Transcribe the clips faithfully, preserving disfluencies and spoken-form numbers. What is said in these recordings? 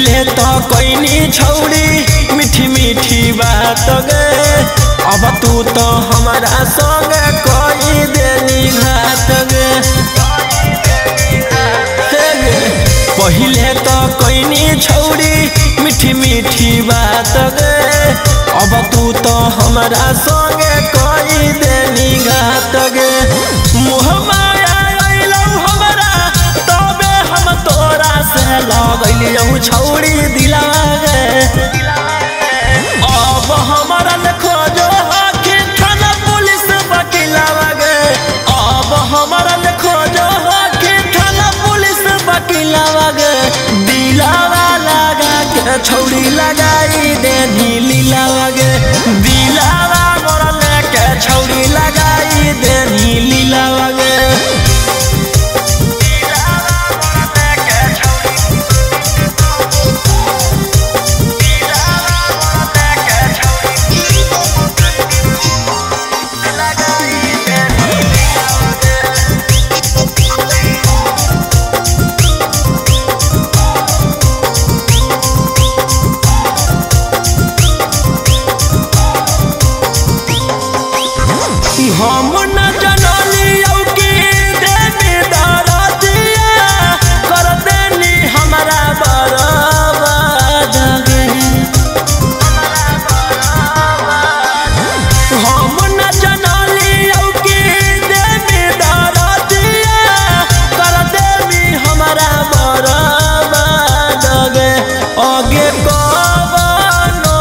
पहिले तो कोइनी छौड़ी मीठी मीठी बात गे अब तू तो हमारा संग कोई देनी घात गे। पहिले तो कोइनी छौड़ी मीठी मीठी बात गे अब तू तो हमारा संग कोई देनी घात गे। मुँह माया अइलौ हमरा तबे हम तोरा से लगलियौ छौड़ी दिला गे। अब हमारा खोजो आखिर थाना पुलिस वकीलवा गे अब हमारा खोजो आखिर थाना पुलिस वकीलवा गे। दिलावा लगा के छौड़ी लगाई देनी लीलावा गे दिलावा मोरा लेके छौड़ी लगाई देनी लीलावा गे। हम न जनलियौ कि देवी दरदिया कर देनी हमारा बर्बाद गे। हम न जनलियौ कि देवी दरदिया कर देनी हमारा बर्बाद गे। आगे कवनो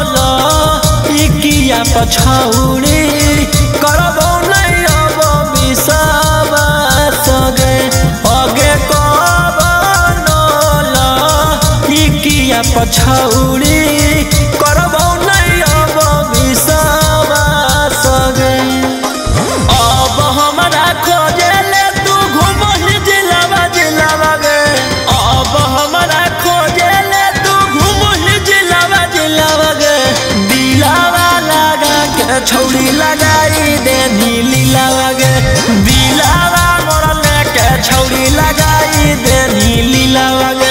लइकिया पछौड़ी करबो नहीं अब विश्वास गे। आगे कवनो लइकिया पछौड़ी करबो नहीं अब विश्वास गे। अब हमरा खोजेले तू घुमही जिलावा जिलावा गे अब हमरा खोजेले तू घुमही जिलावा जिलावा गे। दिलावा लगा के छौड़ी लगाई देनी लीलावा गे दिलावा मोरा लेके छौड़ी लगाई देनी लीलावा गे।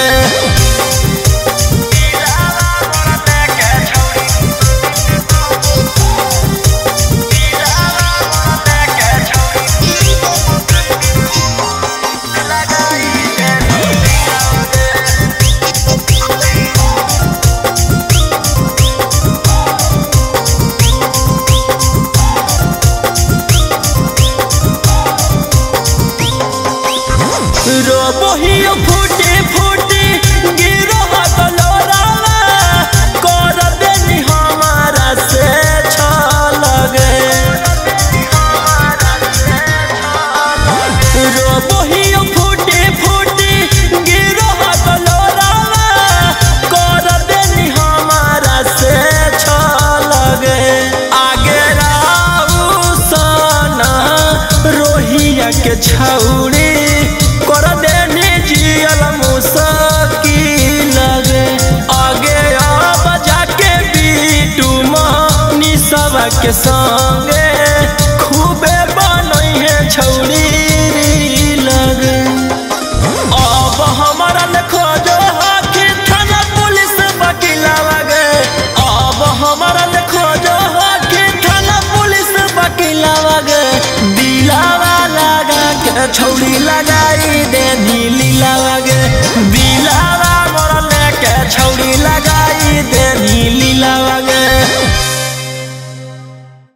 रोबोहियो फूटी फूटी गिरो हकलोरावा कर देनी हमारा से छल गे। रोबोहियो फूटी फूटी गिरो हकलोरावा कर देनी हमारा से छल गे। आगे राऊ सना रोहिया के छौड़ी कर देनी जियल मुश्किल गे। आगे अब जाके बीटू मनी सब के संगे खूबे बनई है छौड़ी लगे। अब हमारा खोजो आखिर थाना पुलिस वकीलवा गे अब हमारा खोजो आखिर थाना पुलिस वकीलवा गे। दिलावा लगा के छौड़ी लगा